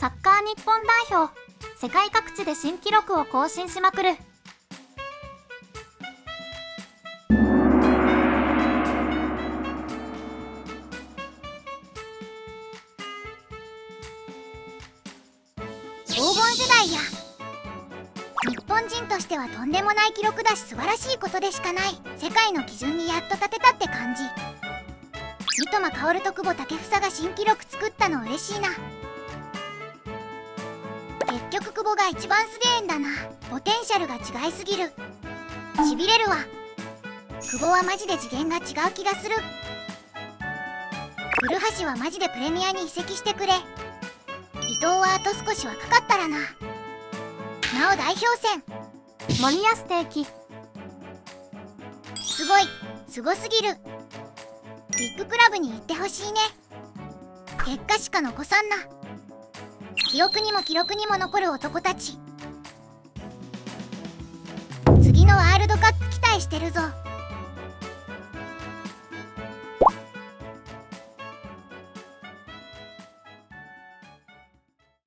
サッカー日本代表、世界各地で新記録を更新しまくる。 黄金時代や。日本人としてはとんでもない記録だし、素晴らしいことでしかない。世界の基準にやっと立てたって感じ。三笘薫と久保建英が新記録作ったの嬉しいな。結局久保が一番すげえんだな。ポテンシャルが違いすぎる。しびれるわ。久保はマジで次元が違う気がする。古橋はマジでプレミアに移籍してくれ。伊藤はあと少し若かったらな。なお代表戦森保定期、 すごい、すごすぎる。ビッグクラブに行ってほしいね。結果しか残さんな。記憶にも記録にも残る男たち。次のワールドカップ期待してるぞ。